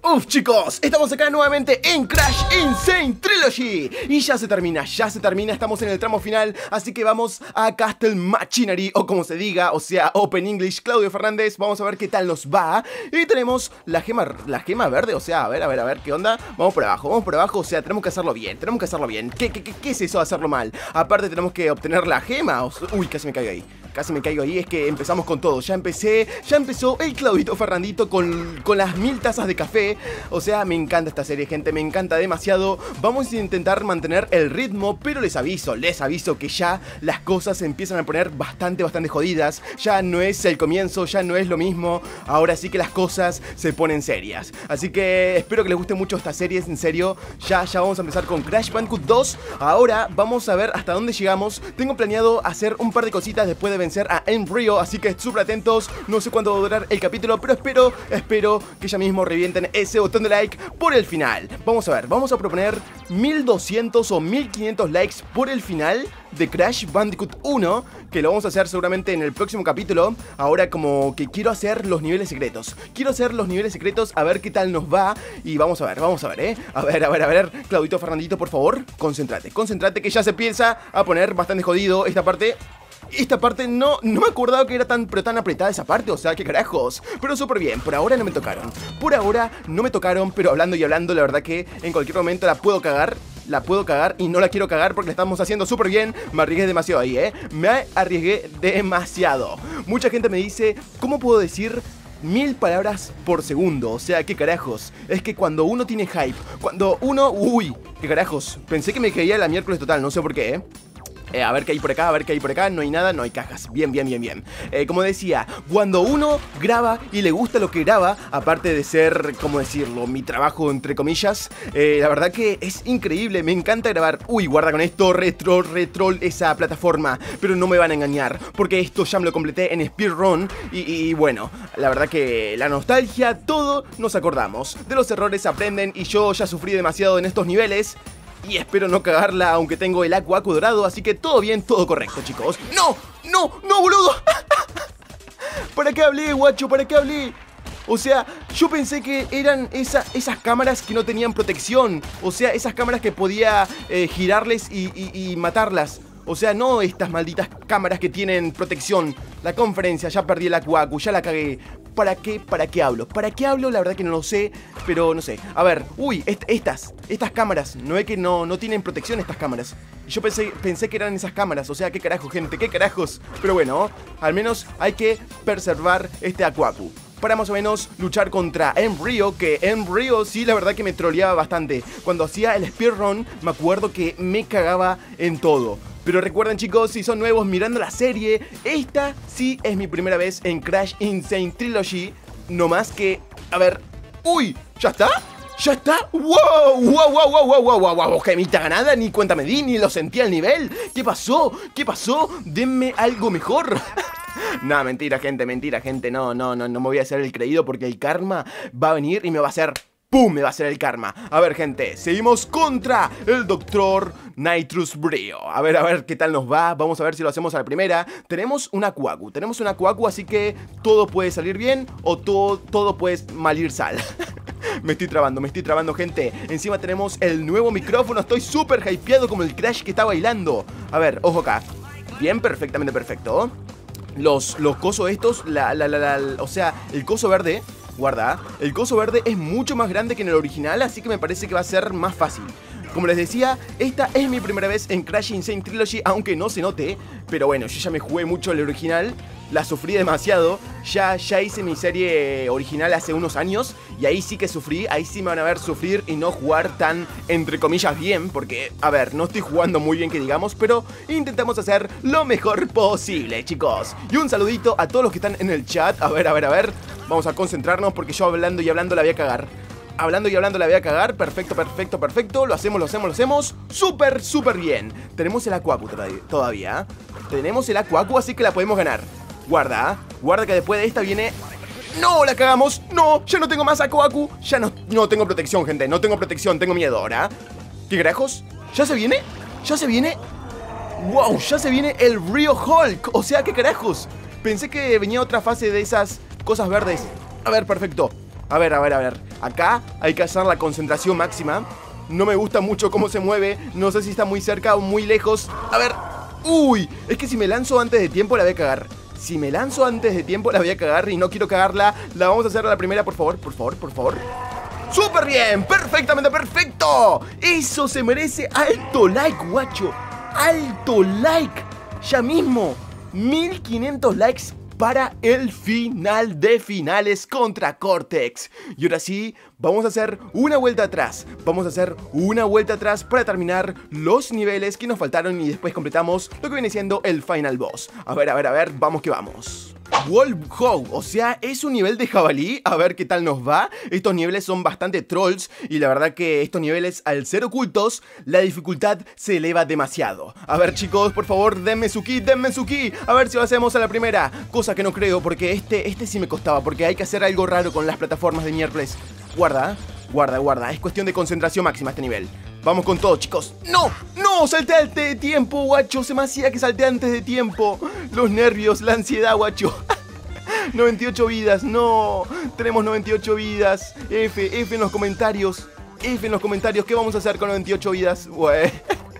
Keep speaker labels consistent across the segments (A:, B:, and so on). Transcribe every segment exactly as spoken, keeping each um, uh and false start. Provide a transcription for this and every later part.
A: Uf, chicos, estamos acá nuevamente en Crash Insane Trilogy. Y ya se termina, ya se termina, estamos en el tramo final. Así que vamos a Castle Machinery, o como se diga, o sea, Open English, Claudio Fernández. Vamos a ver qué tal nos va. Y tenemos la gema, la gema verde, o sea, a ver, a ver, a ver, ¿qué onda? Vamos por abajo, vamos por abajo, o sea, tenemos que hacerlo bien, tenemos que hacerlo bien. ¿Qué, qué, qué, qué es eso de hacerlo mal? Aparte tenemos que obtener la gema. O sea, uy, casi me caigo ahí. Casi me caigo ahí, es que empezamos con todo. Ya empecé, ya empezó el Claudito Ferrandito con, con las mil tazas de café. O sea, me encanta esta serie, gente, me encanta demasiado. Vamos a intentar mantener el ritmo, pero les aviso, les aviso que ya las cosas se empiezan a poner bastante, bastante jodidas. Ya no es el comienzo, ya no es lo mismo. Ahora sí que las cosas se ponen serias. Así que espero que les guste mucho esta serie, en serio. Ya, ya vamos a empezar con Crash Bandicoot dos. Ahora vamos a ver hasta dónde llegamos. Tengo planeado hacer un par de cositas después de vencer a Embryo, así que súper atentos. No sé cuánto va a durar el capítulo, pero espero, espero que ya mismo revienten ese botón de like por el final. Vamos a ver, vamos a proponer mil doscientos o mil quinientos likes por el final de Crash Bandicoot uno, que lo vamos a hacer seguramente en el próximo capítulo. Ahora como que quiero hacer los niveles secretos. Quiero hacer los niveles secretos, a ver qué tal nos va. Y vamos a ver, vamos a ver, eh A ver, a ver, a ver, Claudito Fernandito, por favor, concéntrate, concéntrate que ya se empieza a poner bastante jodido esta parte. Esta parte no, no me acordaba que era tan, pero tan apretada esa parte, o sea, qué carajos. Pero súper bien, por ahora no me tocaron. Por ahora no me tocaron, pero hablando y hablando, la verdad que en cualquier momento la puedo cagar. La puedo cagar y no la quiero cagar porque la estamos haciendo súper bien. Me arriesgué demasiado ahí, ¿eh? Me arriesgué demasiado. Mucha gente me dice, ¿cómo puedo decir mil palabras por segundo? O sea, qué carajos. Es que cuando uno tiene hype, cuando uno... Uy, qué carajos. Pensé que me caía la miércoles total, no sé por qué, ¿eh? Eh, a ver qué hay por acá, a ver qué hay por acá. No hay nada, no hay cajas. Bien, bien, bien, bien. Eh, como decía, cuando uno graba y le gusta lo que graba, aparte de ser, ¿cómo decirlo?, mi trabajo, entre comillas, eh, la verdad que es increíble. Me encanta grabar. Uy, guarda con esto, retro, retro, esa plataforma. Pero no me van a engañar, porque esto ya me lo completé en speedrun. Y, y bueno, la verdad que la nostalgia, todo nos acordamos. De los errores se aprenden y yo ya sufrí demasiado en estos niveles. Y espero no cagarla, aunque tengo el Aku Aku dorado. Así que todo bien, todo correcto, chicos. ¡No! ¡No! ¡No, boludo! ¿Para qué hablé, guacho? ¿Para qué hablé? O sea, yo pensé que eran esa, esas cámaras que no tenían protección. O sea, esas cámaras que podía eh, girarles y, y, y matarlas. O sea, no estas malditas cámaras que tienen protección. La conferencia, ya perdí el Aku Aku, ya la cagué. ¿Para qué? ¿Para qué hablo? ¿Para qué hablo? La verdad que no lo sé, pero no sé. A ver, uy, est estas, estas cámaras. No es que no, no tienen protección estas cámaras. Y yo pensé, pensé que eran esas cámaras. O sea, qué carajo, gente, qué carajos. Pero bueno, al menos hay que preservar este Aku Aku para más o menos luchar contra Embryo, que Embryo sí, la verdad que me troleaba bastante. Cuando hacía el speedrun, me acuerdo que me cagaba en todo. Pero recuerden, chicos, si son nuevos mirando la serie, esta sí es mi primera vez en Crash Insane Trilogy. No más que... A ver... ¡Uy! ¿Ya está? ¿Ya está? ¡Wow! ¡Wow, wow, wow, wow, wow, wow, wow! ¡Gemita ganada! Ni cuenta me di, ni lo sentí al nivel. ¿Qué pasó? ¿Qué pasó? Denme algo mejor. No, mentira, gente, mentira, gente. No, no, no, no me voy a hacer el creído porque el karma va a venir y me va a hacer... ¡Pum! Me va a hacer el karma. A ver, gente, seguimos contra el doctor Nitrous Brio. A ver, a ver qué tal nos va. Vamos a ver si lo hacemos a la primera. Tenemos una Aku Aku, tenemos una Aku Aku, así que todo puede salir bien o todo, todo puede malir sal. Me estoy trabando, me estoy trabando, gente. Encima tenemos el nuevo micrófono. Estoy súper hypeado como el Crash que está bailando. A ver, ojo acá. Bien, perfectamente perfecto. Los, los cosos estos, la, la, la, la, o sea, el coso verde... Guarda, el coso verde es mucho más grande que en el original, así que me parece que va a ser más fácil. Como les decía, esta es mi primera vez en Crash Insane Trilogy, aunque no se note. Pero bueno, yo ya me jugué mucho el original, la sufrí demasiado. Ya, ya hice mi serie original hace unos años y ahí sí que sufrí, ahí sí me van a ver sufrir y no jugar tan, entre comillas, bien. Porque, a ver, no estoy jugando muy bien que digamos, pero intentamos hacer lo mejor posible, chicos. Y un saludito a todos los que están en el chat. A ver, a ver, a ver, vamos a concentrarnos porque yo hablando y hablando la voy a cagar. Hablando y hablando la voy a cagar. Perfecto, perfecto, perfecto. Lo hacemos, lo hacemos, lo hacemos. Súper, súper bien. Tenemos el Aku Aku todavía. Tenemos el Aku Aku, así que la podemos ganar. Guarda, guarda que después de esta viene... ¡No! ¡La cagamos! ¡No! Ya no tengo más Aku Aku. Ya no, no tengo protección, gente. No tengo protección, tengo miedo ahora. ¿Qué carajos? ¿Ya se viene? ¿Ya se viene? ¡Wow! Ya se viene el Rio Hulk. O sea, ¿qué carajos? Pensé que venía otra fase de esas cosas verdes. A ver, perfecto. A ver, a ver, a ver. Acá hay que hacer la concentración máxima. No me gusta mucho cómo se mueve. No sé si está muy cerca o muy lejos. A ver. Uy, es que si me lanzo antes de tiempo la voy a cagar. Si me lanzo antes de tiempo la voy a cagar y no quiero cagarla. La vamos a hacer a la primera, por favor, por favor, por favor. ¡Súper bien! ¡Perfectamente perfecto! Eso se merece alto like, guacho. Alto like. Ya mismo. mil quinientos likes para el final de finales contra Cortex. Y ahora sí, vamos a hacer una vuelta atrás. Vamos a hacer una vuelta atrás para terminar los niveles que nos faltaron y después completamos lo que viene siendo el final boss. A ver, a ver, a ver, vamos que vamos. Wolf Hog, o sea, es un nivel de jabalí. A ver qué tal nos va. Estos niveles son bastante trolls y la verdad que estos niveles, al ser ocultos, la dificultad se eleva demasiado. A ver, chicos, por favor, denme su ki, denme su ki. A ver si lo hacemos a la primera. Cosa que no creo, porque este, este sí me costaba, porque hay que hacer algo raro con las plataformas de miércoles. Guarda, guarda, guarda. Es cuestión de concentración máxima este nivel. Vamos con todo, chicos. ¡No! ¡No! ¡Salté antes de tiempo, guacho! Se me hacía que salté antes de tiempo. Los nervios, la ansiedad, guacho. noventa y ocho vidas, no. Tenemos noventa y ocho vidas. F, F en los comentarios. F en los comentarios. ¿Qué vamos a hacer con noventa y ocho vidas? Bueno.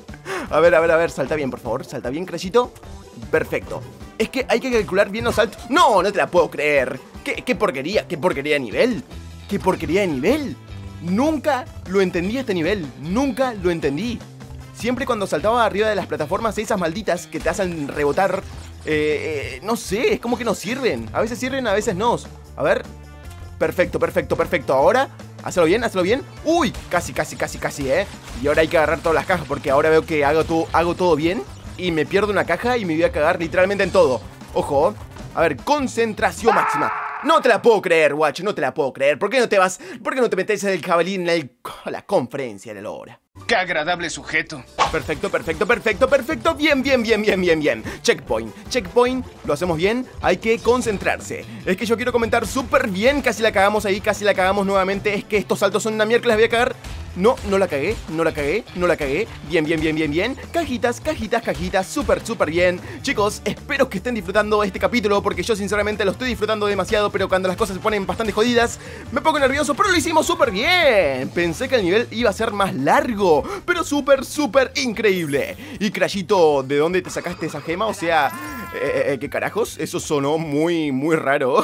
A: A ver, a ver, a ver. Salta bien, por favor. Salta bien, Crashito. Perfecto. Es que hay que calcular bien los saltos. No, no te la puedo creer. ¿Qué, qué porquería? ¿Qué porquería de nivel? ¿Qué porquería de nivel? Nunca lo entendí este nivel, nunca lo entendí. Siempre cuando saltaba arriba de las plataformas, esas malditas que te hacen rebotar, eh, eh, no sé, es como que no sirven. A veces sirven, a veces no. A ver, perfecto, perfecto, perfecto. Ahora, hazlo bien, hazlo bien. Uy, casi, casi, casi, casi, eh. Y ahora hay que agarrar todas las cajas porque ahora veo que hago, todo, hago todo bien y me pierdo una caja y me voy a cagar literalmente en todo. Ojo, a ver, concentración máxima. No te la puedo creer, guacho, no te la puedo creer. ¿Por qué no te vas? ¿Por qué no te metes en el jabalí en el, la conferencia de la hora?
B: ¡Qué agradable sujeto!
A: Perfecto, perfecto, perfecto, perfecto. Bien, bien, bien, bien, bien, bien. Checkpoint, checkpoint. Lo hacemos bien. Hay que concentrarse. Es que yo quiero comentar súper bien. Casi la cagamos ahí, casi la cagamos nuevamente. Es que estos saltos son una mierda, las voy a cagar. No, no la cagué, no la cagué, no la cagué. Bien, bien, bien, bien, bien. Cajitas, cajitas, cajitas, súper, súper bien. Chicos, espero que estén disfrutando este capítulo porque yo sinceramente lo estoy disfrutando demasiado, pero cuando las cosas se ponen bastante jodidas me pongo nervioso, pero lo hicimos súper bien. Pensé que el nivel iba a ser más largo, pero súper, súper increíble. Y Crashito, ¿de dónde te sacaste esa gema? O sea, eh, eh, ¿qué carajos? Eso sonó muy, muy raro.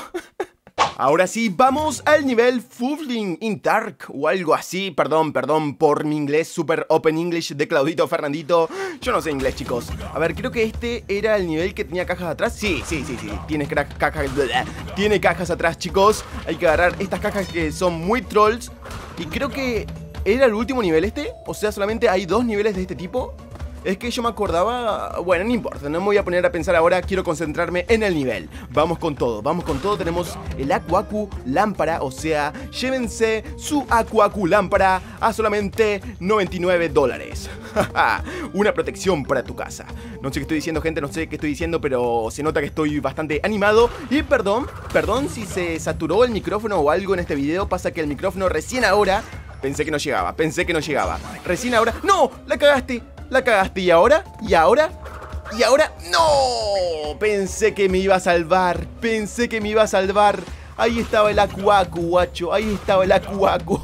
A: Ahora sí, vamos al nivel Fuffling in Dark o algo así. Perdón, perdón por mi inglés, super open English de Claudito Fernandito. Yo no sé inglés, chicos. A ver, creo que este era el nivel que tenía cajas atrás. Sí, sí, sí, sí. Tiene cajas, tiene cajas atrás, chicos. Hay que agarrar estas cajas que son muy trolls. Y creo que era el último nivel este. O sea, solamente hay dos niveles de este tipo. Es que yo me acordaba... Bueno, no importa, no me voy a poner a pensar ahora. Quiero concentrarme en el nivel. Vamos con todo, vamos con todo. Tenemos el Aku Aku lámpara. O sea, llévense su Aku Aku lámpara a solamente noventa y nueve dólares. Una protección para tu casa. No sé qué estoy diciendo, gente, no sé qué estoy diciendo, pero se nota que estoy bastante animado. Y perdón, perdón si se saturó el micrófono o algo en este video. Pasa que el micrófono recién ahora... Pensé que no llegaba, pensé que no llegaba. Recién ahora... ¡No! ¡La cagaste! La cagaste, ¿y ahora? ¿Y ahora? ¿Y ahora? ¡No! Pensé que me iba a salvar. Pensé que me iba a salvar. Ahí estaba el Aku Aku, guacho. Ahí estaba el Aku Aku.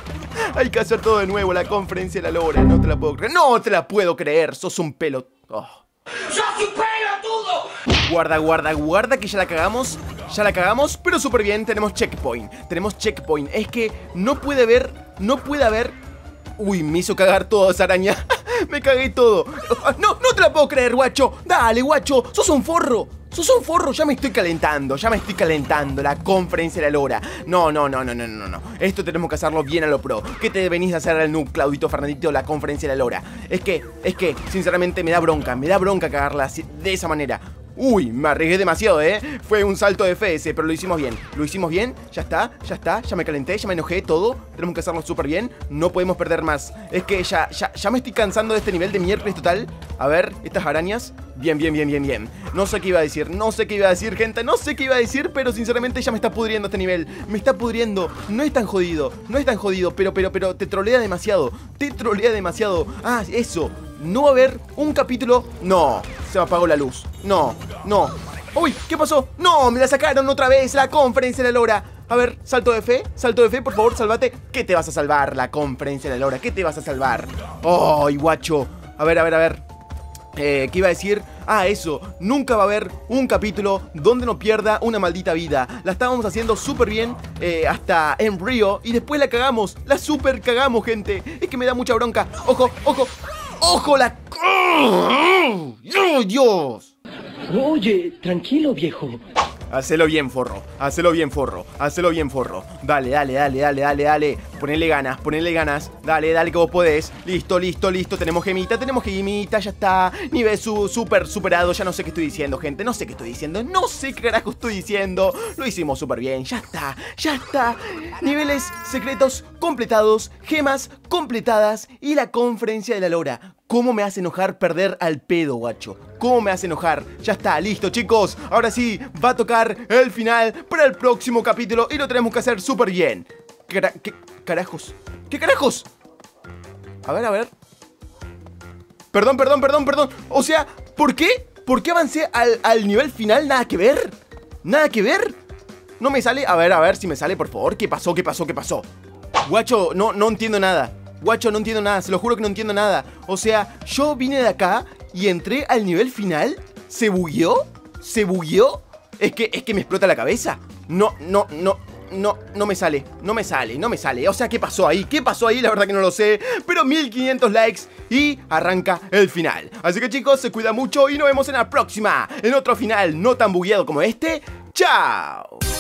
A: Hay que hacer todo de nuevo. La conferencia de la lora. No te la puedo creer. ¡No te la puedo creer! Sos un pelo... Oh.
B: ¡Sos un pelotudo!
A: Guarda, guarda, guarda que ya la cagamos. Ya la cagamos, pero súper bien. Tenemos checkpoint. Tenemos checkpoint. Es que no puede haber... No puede haber... Uy, me hizo cagar todo esa araña. Me cagué todo. No, no te la puedo creer, guacho. Dale, guacho, sos un forro. Sos un forro, ya me estoy calentando. Ya me estoy calentando, la conferencia de la lora. No, no, no, no, no, no, no. Esto tenemos que hacerlo bien a lo pro. ¿Qué te venís a hacer al noob, Claudito Fernandito, la conferencia de la lora? Es que, es que, sinceramente me da bronca. Me da bronca cagarla así, de esa manera. Uy, me arriesgué demasiado, ¿eh? Fue un salto de F S, pero lo hicimos bien. Lo hicimos bien, ya está, ya está. Ya me calenté, ya me enojé, todo. Tenemos que hacerlo súper bien, no podemos perder más. Es que ya, ya, ya me estoy cansando de este nivel de miércoles total. A ver, estas arañas. Bien, bien, bien, bien, bien. No sé qué iba a decir, no sé qué iba a decir, gente. No sé qué iba a decir, pero sinceramente ya me está pudriendo este nivel. Me está pudriendo, no es tan jodido. No es tan jodido, pero, pero, pero te trolea demasiado. Te trolea demasiado. Ah, eso. ¿No va a haber un capítulo? No, se me apagó la luz. No, no. Uy, ¿qué pasó? No, me la sacaron otra vez, la conferencia de la lora. A ver, salto de fe, salto de fe, por favor, sálvate. ¿Qué te vas a salvar? La conferencia de la hora, ¿qué te vas a salvar? ¡Ay, guacho! A ver, a ver, a ver. Eh, ¿qué iba a decir? Ah, eso, nunca va a haber un capítulo donde no pierda una maldita vida. La estábamos haciendo súper bien eh, hasta en Río y después la cagamos, la super cagamos, gente. Es que me da mucha bronca. Ojo, ojo, ojo, la... ¡Oh, Dios!
C: Oye, tranquilo, viejo.
A: Hacelo bien, forro, hacelo bien, forro, hacelo bien, forro. Dale, dale, dale, dale, dale, dale. Ponele ganas, ponele ganas. Dale, dale que vos podés. Listo, listo, listo. Tenemos gemita, tenemos gemita, ya está. Nivel su, super superado. Ya no sé qué estoy diciendo, gente. No sé qué estoy diciendo. No sé qué carajo estoy diciendo. Lo hicimos súper bien. Ya está, ya está. Niveles secretos completados. Gemas completadas. Y la conferencia de la lora. ¿Cómo me hace enojar perder al pedo, guacho? ¿Cómo me hace enojar? Ya está, listo, chicos. Ahora sí, va a tocar el final para el próximo capítulo y lo tenemos que hacer súper bien. ¿Qué, cara ¿Qué carajos? ¿Qué carajos? A ver, a ver. Perdón, perdón, perdón, perdón. O sea, ¿por qué? ¿Por qué avancé al, al nivel final? Nada que ver. Nada que ver. No me sale. A ver, a ver si me sale, por favor. ¿Qué pasó? ¿Qué pasó? ¿Qué pasó? Guacho, no, no entiendo nada. Guacho, no entiendo nada, se lo juro que no entiendo nada. O sea, yo vine de acá y entré al nivel final. ¿Se bugueó? ¿Se bugueó? Es que, es que me explota la cabeza. No, no, no, no, no me sale. No me sale, no me sale. O sea, ¿qué pasó ahí? ¿Qué pasó ahí? La verdad que no lo sé. Pero mil quinientos likes y arranca el final. Así que, chicos, se cuida mucho y nos vemos en la próxima. En otro final no tan bugueado como este. ¡Chao!